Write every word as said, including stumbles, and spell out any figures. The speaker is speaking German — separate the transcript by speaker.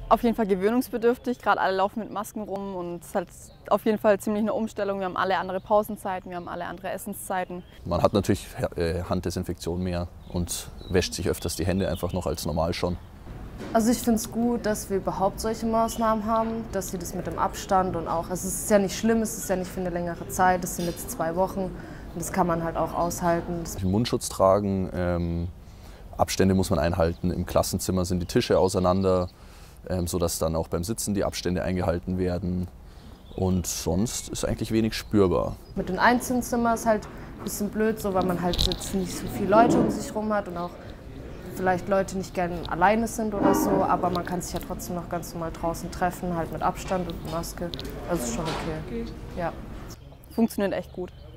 Speaker 1: Auf jeden Fall gewöhnungsbedürftig, gerade alle laufen mit Masken rum und es ist halt auf jeden Fall ziemlich eine Umstellung. Wir haben alle andere Pausenzeiten, wir haben alle andere Essenszeiten.
Speaker 2: Man hat natürlich Handdesinfektion mehr und wäscht sich öfters die Hände einfach noch als normal schon.
Speaker 3: Also ich finde es gut, dass wir überhaupt solche Maßnahmen haben, dass wir das mit dem Abstand und auch, also es ist ja nicht schlimm, es ist ja nicht für eine längere Zeit, es sind jetzt zwei Wochen und das kann man halt auch aushalten.
Speaker 2: Mundschutz tragen, ähm, Abstände muss man einhalten, im Klassenzimmer sind die Tische auseinander, ähm, sodass dann auch beim Sitzen die Abstände eingehalten werden und sonst ist eigentlich wenig spürbar.
Speaker 3: Mit den Einzelzimmern ist halt ein bisschen blöd, so, weil man halt jetzt nicht so viele Leute um sich herum hat und auch vielleicht Leute nicht gerne alleine sind oder so, aber man kann sich ja trotzdem noch ganz normal draußen treffen, halt mit Abstand und Maske. Also ist schon okay. Ja.
Speaker 1: Funktioniert echt gut.